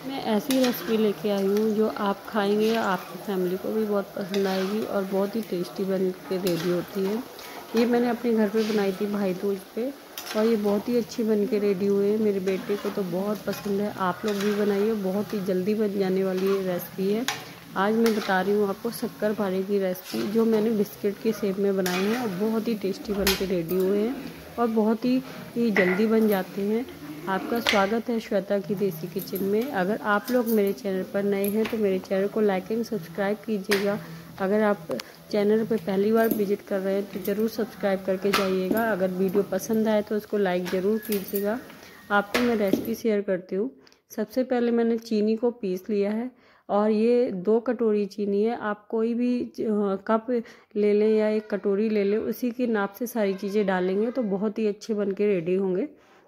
मैं ऐसी रेसिपी लेके आई हूँ जो आप खाएंगे, आपकी फैमिली को भी बहुत पसंद आएगी और बहुत ही टेस्टी बन के रेडी होती है। ये मैंने अपने घर पे बनाई थी भाई दूज पे और ये बहुत ही अच्छी बन के रेडी हुए। मेरे बेटे को तो बहुत पसंद है। आप लोग भी बनाइए, बहुत ही जल्दी बन जाने वाली ये रेसिपी है। आज मैं बता रही हूँ आपको शक्करपारे की रेसिपी, जो मैंने बिस्किट के शेप में बनाए हैं और बहुत ही टेस्टी बन के रेडी हुए हैं और बहुत ही जल्दी बन जाते हैं। आपका स्वागत है श्वेता की देसी किचन में। अगर आप लोग मेरे चैनल पर नए हैं तो मेरे चैनल को लाइक एंड सब्सक्राइब कीजिएगा। अगर आप चैनल पर पहली बार विजिट कर रहे हैं तो ज़रूर सब्सक्राइब करके जाइएगा। अगर वीडियो पसंद आए तो उसको लाइक ज़रूर कीजिएगा। आपको मैं रेसिपी शेयर करती हूँ। सबसे पहले मैंने चीनी को पीस लिया है और ये 2 कटोरी चीनी है। आप कोई भी कप ले लें या एक कटोरी ले लें, उसी के नाप से सारी चीज़ें डालेंगे तो बहुत ही अच्छे बन के रेडी होंगे।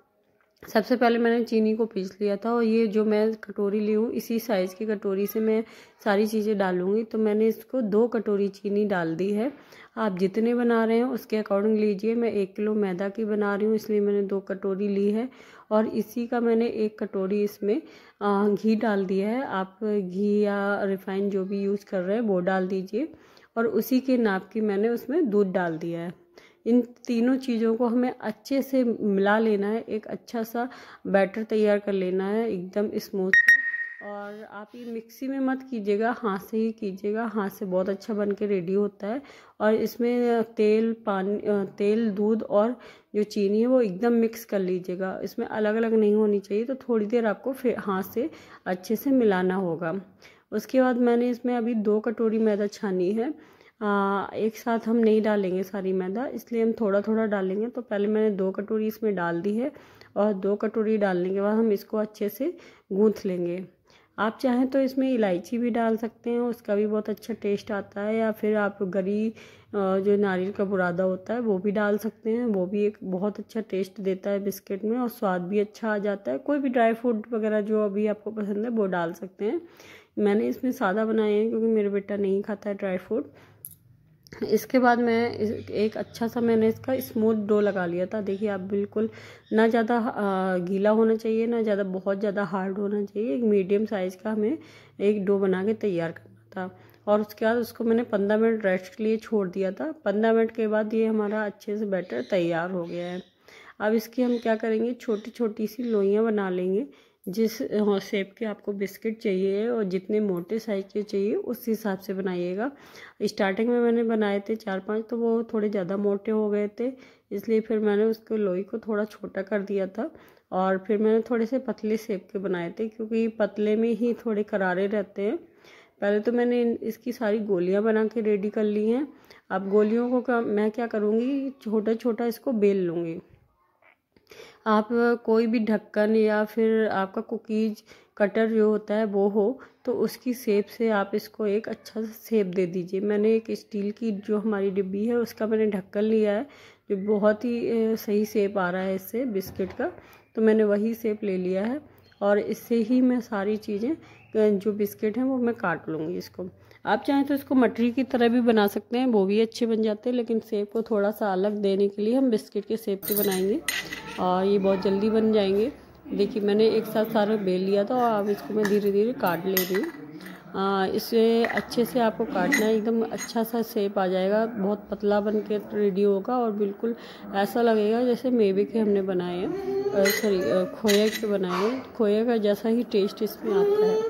सबसे पहले मैंने चीनी को पीस लिया था और ये जो मैं कटोरी ली हूँ, इसी साइज़ की कटोरी से मैं सारी चीज़ें डालूँगी। तो मैंने इसको 2 कटोरी चीनी डाल दी है। आप जितने बना रहे हैं उसके अकॉर्डिंग लीजिए। मैं 1 किलो मैदा की बना रही हूँ, इसलिए मैंने 2 कटोरी ली है और इसी का मैंने 1 कटोरी इसमें घी डाल दिया है। आप घी या रिफाइंड जो भी यूज़ कर रहे हैं वो डाल दीजिए और उसी के नाप की मैंने उसमें दूध डाल दिया है। इन तीनों चीज़ों को हमें अच्छे से मिला लेना है, एक अच्छा सा बैटर तैयार कर लेना है एकदम स्मूथ सा। और आप ये मिक्सी में मत कीजिएगा, हाथ से ही कीजिएगा। हाथ से बहुत अच्छा बन के रेडी होता है। और इसमें तेल, पानी, तेल, दूध और जो चीनी है वो एकदम मिक्स कर लीजिएगा। इसमें अलग अलग नहीं होनी चाहिए, तो थोड़ी देर आपको फिर हाथ से अच्छे से मिलाना होगा। उसके बाद मैंने इसमें अभी 2 कटोरी मैदा छानी है। एक साथ हम नहीं डालेंगे सारी मैदा, इसलिए हम थोड़ा थोड़ा डालेंगे। तो पहले मैंने 2 कटोरी इसमें डाल दी है और 2 कटोरी डालने के बाद हम इसको अच्छे से गूँथ लेंगे। आप चाहें तो इसमें इलायची भी डाल सकते हैं, उसका भी बहुत अच्छा टेस्ट आता है। या फिर आप गरी जो नारियल का बुरादा होता है वो भी डाल सकते हैं, वो भी एक बहुत अच्छा टेस्ट देता है बिस्किट में और स्वाद भी अच्छा आ जाता है। कोई भी ड्राई फ्रूट वगैरह जो अभी आपको पसंद है वो डाल सकते हैं। मैंने इसमें सादा बनाए हैं क्योंकि मेरा बेटा नहीं खाता है ड्राई फ्रूट। इसके बाद मैं एक अच्छा सा मैंने इसका स्मूथ डो लगा लिया था। देखिए आप, बिल्कुल ना ज़्यादा गीला होना चाहिए, ना ज़्यादा बहुत ज़्यादा हार्ड होना चाहिए। एक मीडियम साइज़ का हमें एक डो बना के तैयार करना था। और उसके बाद उसको मैंने 15 मिनट रेस्ट के लिए छोड़ दिया था। 15 मिनट के बाद ये हमारा अच्छे से बैटर तैयार हो गया है। अब इसकी हम क्या करेंगे, छोटी छोटी सी लोइयाँ बना लेंगे। जिस शेप के आपको बिस्किट चाहिए और जितने मोटे साइज़ के चाहिए उस हिसाब से बनाइएगा। स्टार्टिंग में मैंने बनाए थे 4-5, तो वो थोड़े ज़्यादा मोटे हो गए थे, इसलिए फिर मैंने उसको लोई को थोड़ा छोटा कर दिया था। और फिर मैंने थोड़े से पतले शेप के बनाए थे, क्योंकि पतले में ही थोड़े करारे रहते हैं। पहले तो मैंने इसकी सारी गोलियां बना के रेडी कर ली हैं। अब गोलियों को मैं क्या करूँगी, छोटा छोटा इसको बेल लूँगी। आप कोई भी ढक्कन या फिर आपका कुकीज कटर जो होता है वो हो, तो उसकी शेप से आप इसको एक अच्छा सा शेप दे दीजिए। मैंने एक स्टील की जो हमारी डिब्बी है उसका मैंने ढक्कन लिया है, जो बहुत ही सही शेप आ रहा है इससे बिस्किट का, तो मैंने वही शेप ले लिया है। और इससे ही मैं सारी चीज़ें जो बिस्किट हैं वो मैं काट लूँगी इसको। आप चाहें तो इसको मटरी की तरह भी बना सकते हैं, वो भी अच्छे बन जाते हैं, लेकिन शेप को थोड़ा सा अलग देने के लिए हम बिस्किट के शेप के बनाएंगे और ये बहुत जल्दी बन जाएंगे। देखिए मैंने एक साथ सारा बेल लिया था और अब इसको मैं धीरे धीरे काट ले रही हूँ। इसे अच्छे से आपको काटना है, एकदम अच्छा सा शेप आ जाएगा, बहुत पतला बन के रेडी होगा और बिल्कुल ऐसा लगेगा जैसे मेवे के हमने बनाए हैं, सॉरी खोए के बनाए हैं। खोए का जैसा ही टेस्ट इसमें आता है।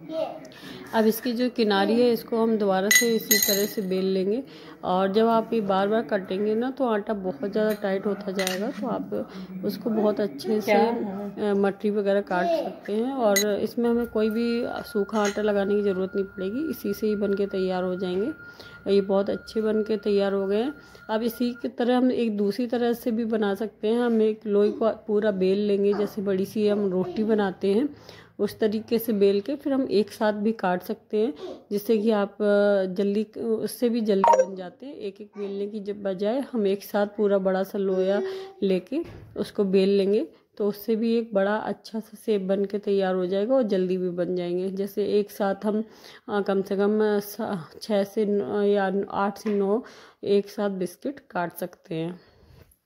अब इसकी जो किनारी है इसको हम दोबारा से इसी तरह से बेल लेंगे। और जब आप ये बार बार काटेंगे ना तो आटा बहुत ज़्यादा टाइट होता जाएगा, तो आप उसको बहुत अच्छे से मटरी वगैरह काट सकते हैं। और इसमें हमें कोई भी सूखा आटा लगाने की ज़रूरत नहीं पड़ेगी, इसी से ही बन के तैयार हो जाएंगे। ये बहुत अच्छे बन के तैयार हो गए हैं। अब इसी की तरह हम एक दूसरी तरह से भी बना सकते हैं। हम एक लोई को पूरा बेल लेंगे, जैसे बड़ी सी हम रोटी बनाते हैं उस तरीके से बेल के फिर हम एक साथ भी काट सकते हैं, जिससे कि आप जल्दी, उससे भी जल्दी बन जाते हैं। एक एक बेलने की जब बजाय हम एक साथ पूरा बड़ा सा लोया लेके उसको बेल लेंगे, तो उससे भी एक बड़ा अच्छा सा शेप बन के तैयार हो जाएगा और जल्दी भी बन जाएंगे। जैसे एक साथ हम कम से कम 6 से या 8 से 9 एक साथ बिस्किट काट सकते हैं।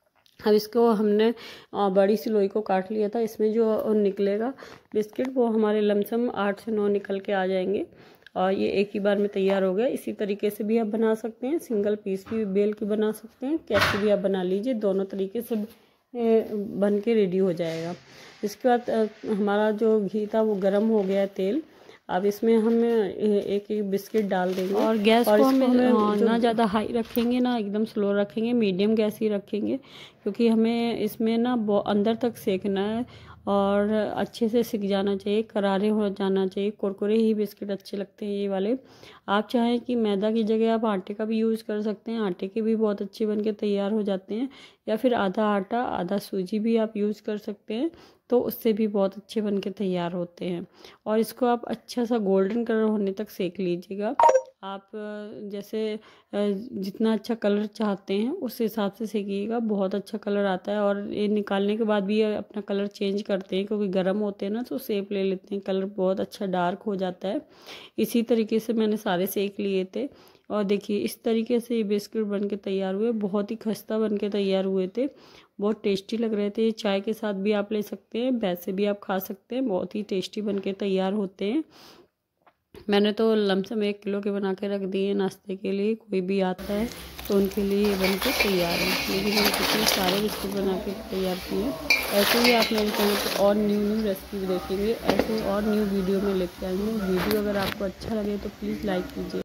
अब इसको हमने बड़ी सी लोई को काट लिया था। इसमें जो निकलेगा बिस्किट वो हमारे लमसम 8 से 9 निकल के आ जाएंगे और ये एक ही बार में तैयार हो गया। इसी तरीके से भी आप बना सकते हैं, सिंगल पीस भी बेल के बना सकते हैं, कैसे भी आप बना लीजिए, दोनों तरीके से बन के रेडी हो जाएगा। इसके बाद हमारा जो घी था वो गर्म हो गया तेल। अब इसमें हम एक एक बिस्किट डाल देंगे और गैस को हमें ना ज़्यादा हाई रखेंगे ना एकदम स्लो रखेंगे, मीडियम गैस ही रखेंगे, क्योंकि हमें इसमें ना अंदर तक सेकना है और अच्छे से सिक जाना चाहिए, करारे हो जाना चाहिए। कुरकुरे ही बिस्किट अच्छे लगते हैं ये वाले। आप चाहें कि मैदा की जगह आप आटे का भी यूज़ कर सकते हैं, आटे के भी बहुत अच्छे बन के तैयार हो जाते हैं, या फिर आधा आटा आधा सूजी भी आप यूज़ कर सकते हैं, तो उससे भी बहुत अच्छे बन के तैयार होते हैं। और इसको आप अच्छा सा गोल्डन कलर होने तक सेक लीजिएगा। आप जैसे जितना अच्छा कलर चाहते हैं उस हिसाब से सेकिएगा, बहुत अच्छा कलर आता है। और ये निकालने के बाद भी ये अपना कलर चेंज करते हैं, क्योंकि गर्म होते हैं ना तो शेप ले लेते हैं, कलर बहुत अच्छा डार्क हो जाता है। इसी तरीके से मैंने सारे सेक लिए थे और देखिए इस तरीके से ये बिस्किट बन के तैयार हुए, बहुत ही खस्ता बन के तैयार हुए थे, बहुत टेस्टी लग रहे थे। चाय के साथ भी आप ले सकते हैं, वैसे भी आप खा सकते हैं, बहुत ही टेस्टी बन के तैयार होते हैं। मैंने तो लमसम 1 किलो के बना के रख दिए नाश्ते के लिए, कोई भी आता है तो उनके लिए ये बन के तैयार है। लेकिन मैंने कितने सारे बिस्किट बना के तैयार किए। ऐसे ही आप मेरे चैनल पर और न्यू रेसिपी देखेंगे, ऐसे और न्यू वीडियो में लेके आएंगे। वीडियो अगर आपको अच्छा लगे तो प्लीज़ लाइक कीजिए।